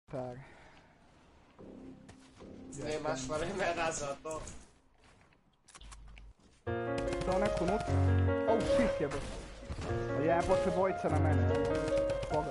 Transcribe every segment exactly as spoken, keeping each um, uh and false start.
Tak. Nemaš vremena za to. To neko unutra. Oh shit jebe. Jebote dvojica na mene. Koga?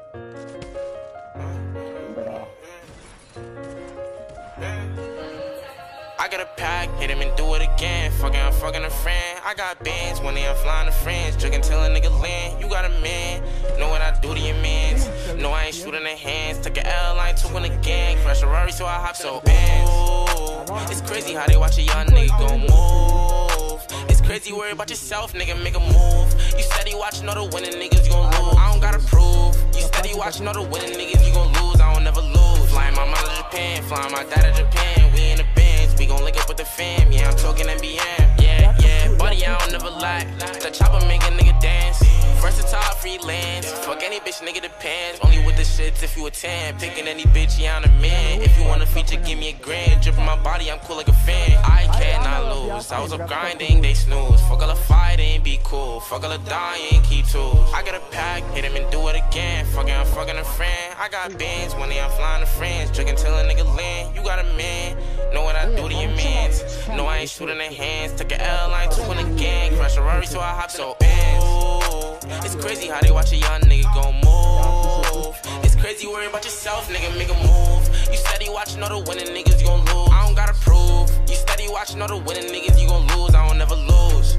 I got a pack, hit him and do it again. Fucking, I'm fucking a friend. I got bands when they I'm flying to friends. Drinking till a nigga land. You got a man, know what I do to your mans. No, I ain't shooting the hands. Took an L, I ain't took in the gang. Crash a Rari, so I hop so bands. It's crazy how they watch a young nigga gon' move. It's crazy worry about yourself, nigga, make a move. You steady watching all the winning niggas, you gon' lose. I don't gotta prove. You steady watching all the winning niggas, you gon' lose. I don't never lose. Flying my mother to Japan, flying my dad to Japan. We in the bands, we gon' link up with the fam. Yeah, I'm talking N B M. Yeah, yeah, buddy, I don't never lie. The chopper make a nigga dance. Versatile freelance. Fuck any bitch, nigga depends. Only with the shits if you a ten. Picking any bitch, yeah, I'm a man. If you want a feature, give me a grand. Dripping my body, I'm cool like a fan. I cannot lose. I was up grinding, they snooze. Fuck all the fighting, be cool. Fuck all the dying, keep tools. I got a pack, hit him and do it again. Fucking, I'm fucking a friend. I got bands when they I'm flying to friends. Drinking till a nigga land. You got a man, know what I do to your mans. No, I ain't shooting the hands. Took an L, I ain't took in the gang. Crash a Rari, so I hop so ends. It's crazy how they watch a young nigga gon' move. It's crazy worry about yourself, nigga, make a move. You steady watching all the winning niggas, you gon' lose. I don't gotta prove. You steady watching all the winning niggas, you gon' lose. I don't never lose.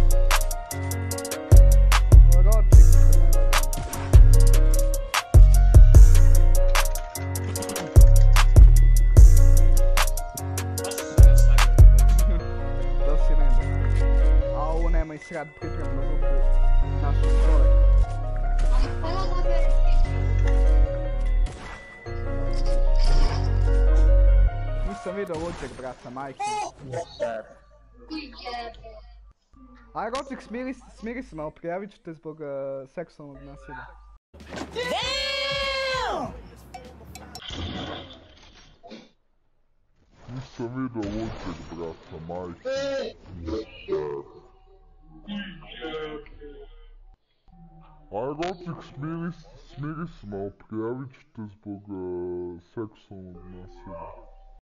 Ovo nema i srad pripremno zvuku našu čovjek. Nisam vidio Luđeg, brata, majke. Aj, Rocik, smiri, smiri se malo, prijavit ću te zbog uh, seksualnog nasilja. Nisam vidio Luđeg, brata, majke. Aj, Rocik, smiri, smiri se malo, prijavit ću te zbog uh, seksualnog nasilja.